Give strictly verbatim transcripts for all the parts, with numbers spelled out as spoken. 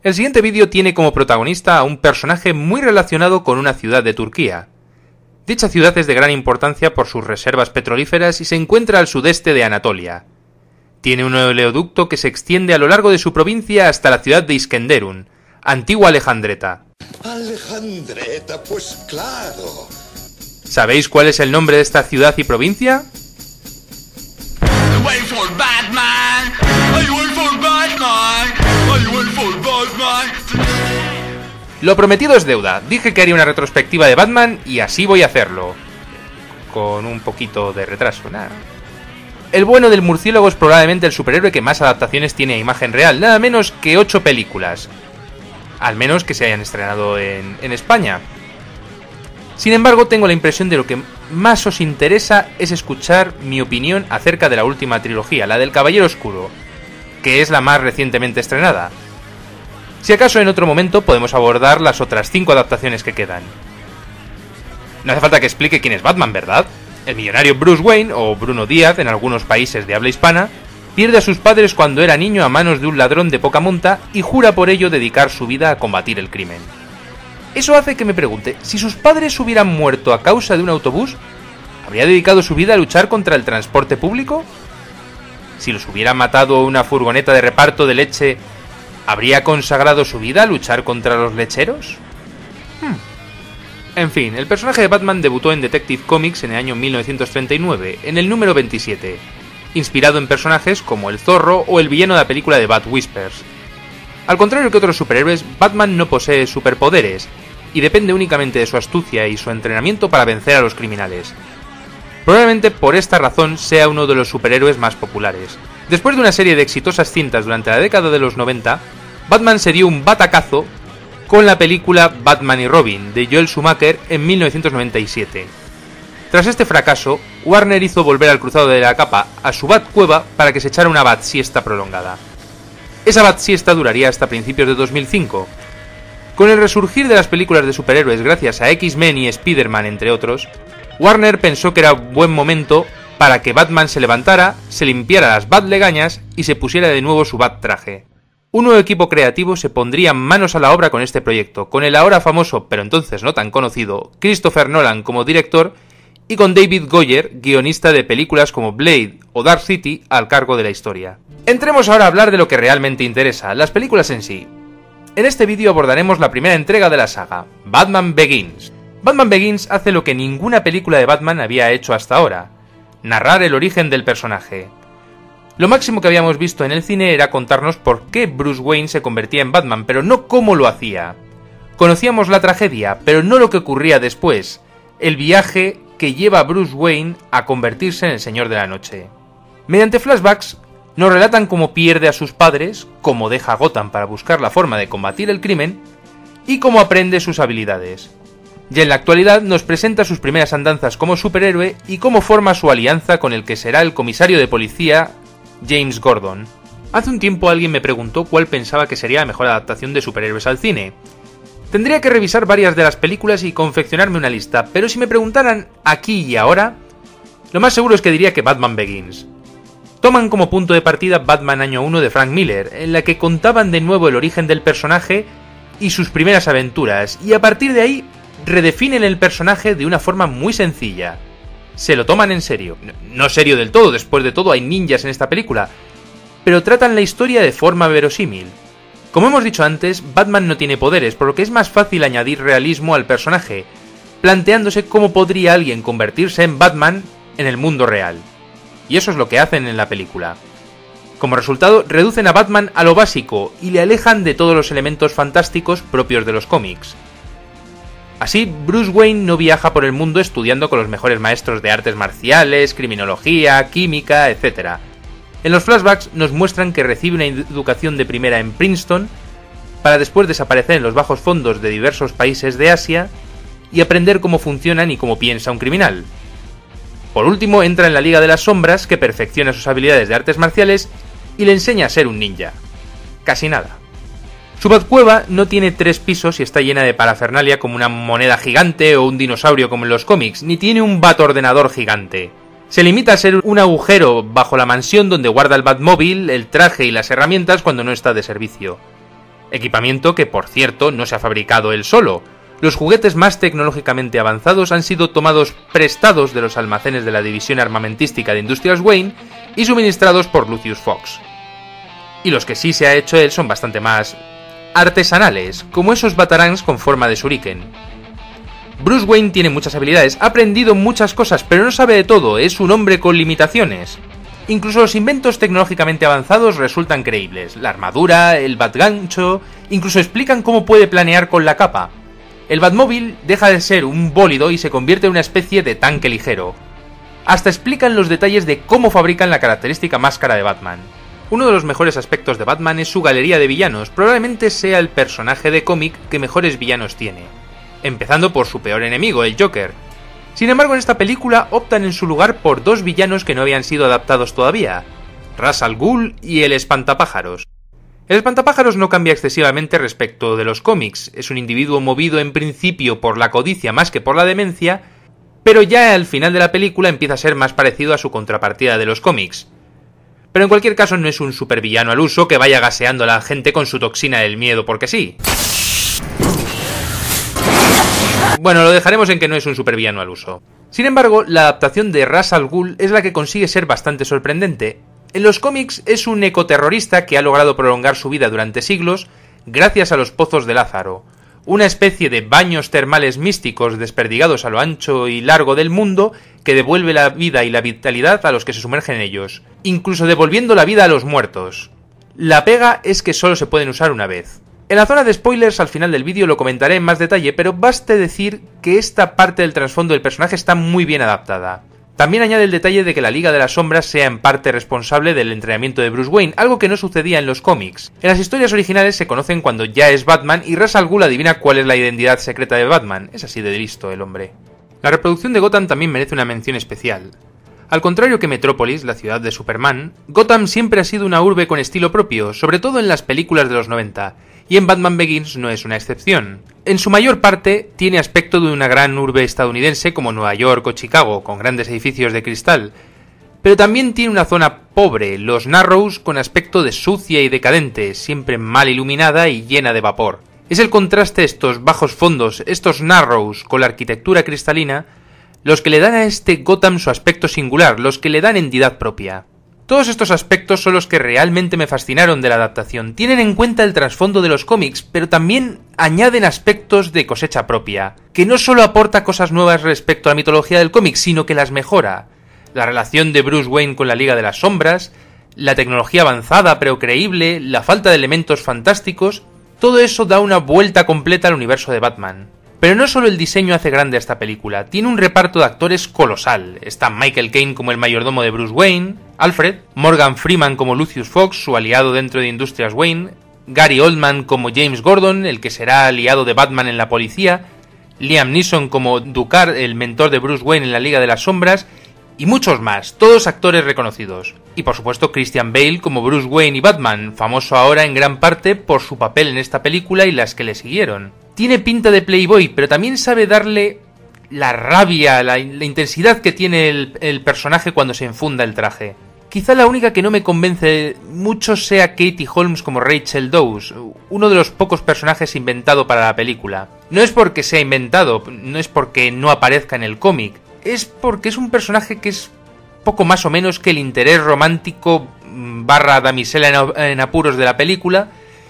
El siguiente vídeo tiene como protagonista a un personaje muy relacionado con una ciudad de Turquía. Dicha ciudad es de gran importancia por sus reservas petrolíferas y se encuentra al sudeste de Anatolia. Tiene un oleoducto que se extiende a lo largo de su provincia hasta la ciudad de Iskenderun, antigua Alejandreta. Alejandreta, pues claro. ¿Sabéis cuál es el nombre de esta ciudad y provincia? Lo prometido es deuda. Dije que haría una retrospectiva de Batman y así voy a hacerlo. Con un poquito de retraso, nada. El bueno del murciélago es probablemente el superhéroe que más adaptaciones tiene a imagen real, nada menos que ocho películas. Al menos que se hayan estrenado en, en España. Sin embargo, tengo la impresión de lo que más os interesa es escuchar mi opinión acerca de la última trilogía, la del Caballero Oscuro, que es la más recientemente estrenada. Si acaso en otro momento podemos abordar las otras cinco adaptaciones que quedan. No hace falta que explique quién es Batman, ¿verdad? El millonario Bruce Wayne, o Bruno Díaz en algunos países de habla hispana, pierde a sus padres cuando era niño a manos de un ladrón de poca monta y jura por ello dedicar su vida a combatir el crimen. Eso hace que me pregunte, si sus padres hubieran muerto a causa de un autobús, ¿habría dedicado su vida a luchar contra el transporte público? Si los hubiera matado una furgoneta de reparto de leche, ¿habría consagrado su vida a luchar contra los lecheros? Hmm. En fin, el personaje de Batman debutó en Detective Comics en el año mil novecientos treinta y nueve, en el número veintisiete, inspirado en personajes como el Zorro o el villano de la película de Bat Whispers. Al contrario que otros superhéroes, Batman no posee superpoderes, y depende únicamente de su astucia y su entrenamiento para vencer a los criminales. Probablemente por esta razón sea uno de los superhéroes más populares. Después de una serie de exitosas cintas durante la década de los noventa, Batman se dio un batacazo con la película Batman y Robin, de Joel Schumacher, en mil novecientos noventa y siete. Tras este fracaso, Warner hizo volver al Cruzado de la Capa a su Batcueva para que se echara una Bat-siesta prolongada. Esa Bat-siesta duraría hasta principios de dos mil cinco. Con el resurgir de las películas de superhéroes gracias a X-Men y Spider-Man, entre otros, Warner pensó que era buen momento para que Batman se levantara, se limpiara las Bat-legañas y se pusiera de nuevo su Bat-traje. Un nuevo equipo creativo se pondría manos a la obra con este proyecto, con el ahora famoso, pero entonces no tan conocido, Christopher Nolan como director y con David Goyer, guionista de películas como Blade o Dark City, al cargo de la historia. Entremos ahora a hablar de lo que realmente interesa, las películas en sí. En este vídeo abordaremos la primera entrega de la saga, Batman Begins. Batman Begins hace lo que ninguna película de Batman había hecho hasta ahora, narrar el origen del personaje. Lo máximo que habíamos visto en el cine era contarnos por qué Bruce Wayne se convertía en Batman, pero no cómo lo hacía. Conocíamos la tragedia, pero no lo que ocurría después, el viaje que lleva a Bruce Wayne a convertirse en el Señor de la Noche. Mediante flashbacks, nos relatan cómo pierde a sus padres, cómo deja Gotham para buscar la forma de combatir el crimen, y cómo aprende sus habilidades. Ya en la actualidad nos presenta sus primeras andanzas como superhéroe y cómo forma su alianza con el que será el comisario de policía, James Gordon. Hace un tiempo alguien me preguntó cuál pensaba que sería la mejor adaptación de superhéroes al cine. Tendría que revisar varias de las películas y confeccionarme una lista, pero si me preguntaran aquí y ahora, lo más seguro es que diría que Batman Begins. Toman como punto de partida Batman Año uno de Frank Miller, en la que contaban de nuevo el origen del personaje y sus primeras aventuras, y a partir de ahí redefinen el personaje de una forma muy sencilla. Se lo toman en serio. No serio del todo, después de todo hay ninjas en esta película, pero tratan la historia de forma verosímil. Como hemos dicho antes, Batman no tiene poderes, por lo que es más fácil añadir realismo al personaje, planteándose cómo podría alguien convertirse en Batman en el mundo real. Y eso es lo que hacen en la película. Como resultado, reducen a Batman a lo básico y le alejan de todos los elementos fantásticos propios de los cómics. Así, Bruce Wayne no viaja por el mundo estudiando con los mejores maestros de artes marciales, criminología, química, etcétera. En los flashbacks nos muestran que recibe una educación de primera en Princeton, para después desaparecer en los bajos fondos de diversos países de Asia y aprender cómo funcionan y cómo piensa un criminal. Por último, entra en la Liga de las Sombras, que perfecciona sus habilidades de artes marciales y le enseña a ser un ninja. Casi nada. Su Batcueva no tiene tres pisos y está llena de parafernalia como una moneda gigante o un dinosaurio como en los cómics, ni tiene un Batordenador gigante. Se limita a ser un agujero bajo la mansión donde guarda el Batmóvil, el traje y las herramientas cuando no está de servicio. Equipamiento que, por cierto, no se ha fabricado él solo. Los juguetes más tecnológicamente avanzados han sido tomados prestados de los almacenes de la división armamentística de Industrias Wayne y suministrados por Lucius Fox. Y los que sí se ha hecho él son bastante más artesanales, como esos batarangs con forma de shuriken. Bruce Wayne tiene muchas habilidades, ha aprendido muchas cosas, pero no sabe de todo, es un hombre con limitaciones. Incluso los inventos tecnológicamente avanzados resultan creíbles. La armadura, el batgancho, incluso explican cómo puede planear con la capa. El Batmóvil deja de ser un bólido y se convierte en una especie de tanque ligero. Hasta explican los detalles de cómo fabrican la característica máscara de Batman. Uno de los mejores aspectos de Batman es su galería de villanos, probablemente sea el personaje de cómic que mejores villanos tiene. Empezando por su peor enemigo, el Joker. Sin embargo, en esta película optan en su lugar por dos villanos que no habían sido adaptados todavía, Ra's al Ghul y el Espantapájaros. El Espantapájaros no cambia excesivamente respecto de los cómics, es un individuo movido en principio por la codicia más que por la demencia, pero ya al final de la película empieza a ser más parecido a su contrapartida de los cómics. Pero en cualquier caso no es un supervillano al uso que vaya gaseando a la gente con su toxina del miedo porque sí. Bueno, lo dejaremos en que no es un supervillano al uso. Sin embargo, la adaptación de Ra's al Ghul es la que consigue ser bastante sorprendente. En los cómics es un ecoterrorista que ha logrado prolongar su vida durante siglos gracias a los pozos de Lázaro, una especie de baños termales místicos desperdigados a lo ancho y largo del mundo que devuelve la vida y la vitalidad a los que se sumergen en ellos, incluso devolviendo la vida a los muertos. La pega es que solo se pueden usar una vez. En la zona de spoilers al final del vídeo lo comentaré en más detalle, pero baste decir que esta parte del trasfondo del personaje está muy bien adaptada. También añade el detalle de que la Liga de las Sombras sea en parte responsable del entrenamiento de Bruce Wayne, algo que no sucedía en los cómics. En las historias originales se conocen cuando ya es Batman y Ra's al Ghul adivina cuál es la identidad secreta de Batman. Es así de listo el hombre. La reproducción de Gotham también merece una mención especial. Al contrario que Metrópolis, la ciudad de Superman, Gotham siempre ha sido una urbe con estilo propio, sobre todo en las películas de los noventa, y en Batman Begins no es una excepción. En su mayor parte tiene aspecto de una gran urbe estadounidense como Nueva York o Chicago, con grandes edificios de cristal, pero también tiene una zona pobre, los Narrows, con aspecto de sucia y decadente, siempre mal iluminada y llena de vapor. Es el contraste de estos bajos fondos, estos Narrows, con la arquitectura cristalina, los que le dan a este Gotham su aspecto singular, los que le dan entidad propia. Todos estos aspectos son los que realmente me fascinaron de la adaptación. Tienen en cuenta el trasfondo de los cómics, pero también añaden aspectos de cosecha propia, que no solo aporta cosas nuevas respecto a la mitología del cómic, sino que las mejora. La relación de Bruce Wayne con la Liga de las Sombras, la tecnología avanzada pero creíble, la falta de elementos fantásticos, todo eso da una vuelta completa al universo de Batman. Pero no solo el diseño hace grande a esta película, tiene un reparto de actores colosal. Está Michael Caine como el mayordomo de Bruce Wayne, Alfred, Morgan Freeman como Lucius Fox, su aliado dentro de Industrias Wayne, Gary Oldman como James Gordon, el que será aliado de Batman en la policía, Liam Neeson como Ducar, el mentor de Bruce Wayne en la Liga de las Sombras, y muchos más, todos actores reconocidos. Y por supuesto Christian Bale como Bruce Wayne y Batman, famoso ahora en gran parte por su papel en esta película y las que le siguieron. Tiene pinta de playboy, pero también sabe darle la rabia, la, la intensidad que tiene el, el personaje cuando se enfunda el traje. Quizá la única que no me convence mucho sea Katie Holmes como Rachel Dawes, uno de los pocos personajes inventado para la película. No es porque sea inventado, no es porque no aparezca en el cómic, es porque es un personaje que es poco más o menos que el interés romántico barra damisela en apuros de la película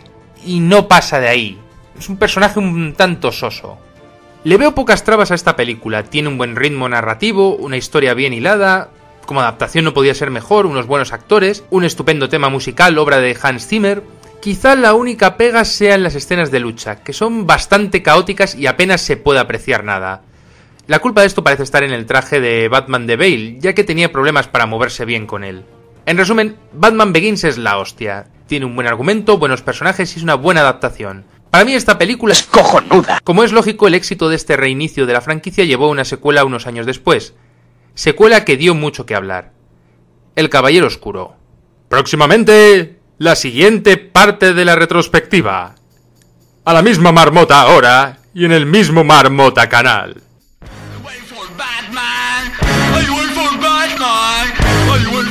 y no pasa de ahí. Es un personaje un tanto soso. Le veo pocas trabas a esta película, tiene un buen ritmo narrativo, una historia bien hilada, como adaptación no podía ser mejor, unos buenos actores, un estupendo tema musical, obra de Hans Zimmer. Quizá la única pega sea en las escenas de lucha, que son bastante caóticas y apenas se puede apreciar nada. La culpa de esto parece estar en el traje de Batman de Bale, ya que tenía problemas para moverse bien con él. En resumen, Batman Begins es la hostia. Tiene un buen argumento, buenos personajes y es una buena adaptación. Para mí esta película es cojonuda. Como es lógico, el éxito de este reinicio de la franquicia llevó a una secuela unos años después. Secuela que dio mucho que hablar. El Caballero Oscuro. Próximamente, la siguiente parte de la retrospectiva. A la misma marmota ahora y en el mismo Marmota Canal.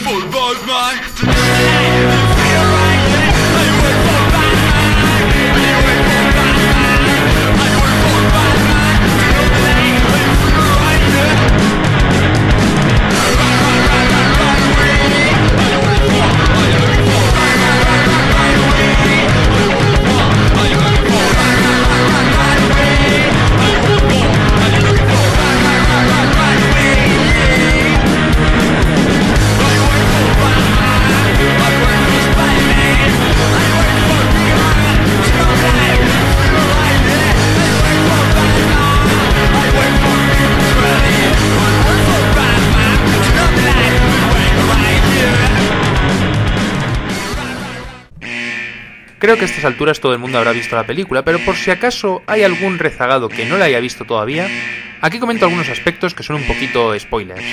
Batman. Creo que a estas alturas todo el mundo habrá visto la película, pero por si acaso hay algún rezagado que no la haya visto todavía, aquí comento algunos aspectos que son un poquito spoilers.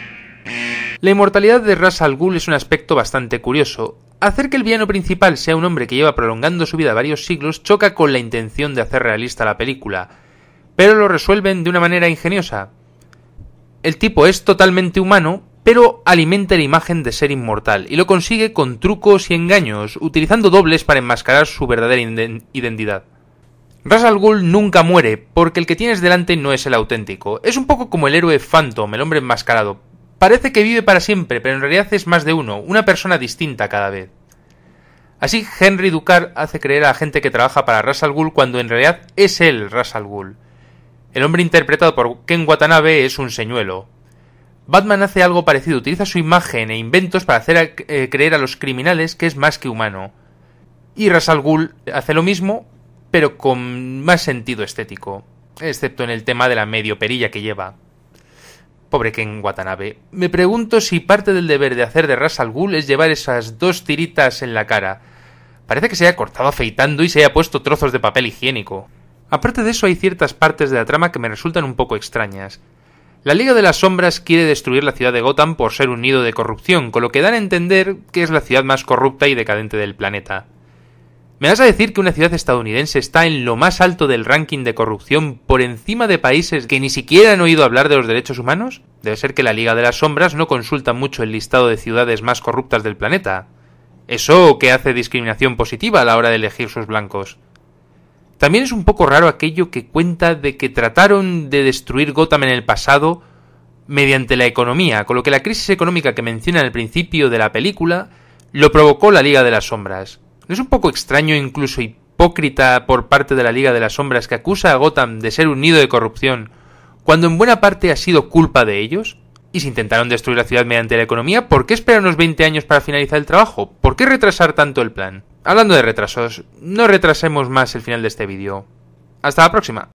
La inmortalidad de Ra's al Ghul es un aspecto bastante curioso. Hacer que el villano principal sea un hombre que lleva prolongando su vida varios siglos choca con la intención de hacer realista la película, pero lo resuelven de una manera ingeniosa. El tipo es totalmente humano, pero alimenta la imagen de ser inmortal, y lo consigue con trucos y engaños, utilizando dobles para enmascarar su verdadera identidad. Ra's al Ghul nunca muere, porque el que tienes delante no es el auténtico. Es un poco como el héroe Phantom, el hombre enmascarado. Parece que vive para siempre, pero en realidad es más de uno, una persona distinta cada vez. Así, Henry Ducard hace creer a la gente que trabaja para Ra's al Ghul cuando en realidad es él Ra's al Ghul. El hombre interpretado por Ken Watanabe es un señuelo. Batman hace algo parecido, utiliza su imagen e inventos para hacer eh, creer a los criminales que es más que humano. Y Ra's al Ghul hace lo mismo, pero con más sentido estético, excepto en el tema de la medio perilla que lleva. Pobre Ken Watanabe. Me pregunto si parte del deber de hacer de Ra's al Ghul es llevar esas dos tiritas en la cara. Parece que se haya cortado afeitando y se haya puesto trozos de papel higiénico. Aparte de eso, hay ciertas partes de la trama que me resultan un poco extrañas. La Liga de las Sombras quiere destruir la ciudad de Gotham por ser un nido de corrupción, con lo que dan a entender que es la ciudad más corrupta y decadente del planeta. ¿Me vas a decir que una ciudad estadounidense está en lo más alto del ranking de corrupción por encima de países que ni siquiera han oído hablar de los derechos humanos? Debe ser que la Liga de las Sombras no consulta mucho el listado de ciudades más corruptas del planeta. ¿Eso que hace discriminación positiva a la hora de elegir sus blancos? También es un poco raro aquello que cuenta de que trataron de destruir Gotham en el pasado mediante la economía, con lo que la crisis económica que menciona al principio de la película lo provocó la Liga de las Sombras. ¿No es un poco extraño e incluso hipócrita por parte de la Liga de las Sombras que acusa a Gotham de ser un nido de corrupción, cuando en buena parte ha sido culpa de ellos? ¿Y si intentaron destruir la ciudad mediante la economía, por qué esperar unos veinte años para finalizar el trabajo? ¿Por qué retrasar tanto el plan? Hablando de retrasos, no retrasemos más el final de este vídeo. Hasta la próxima.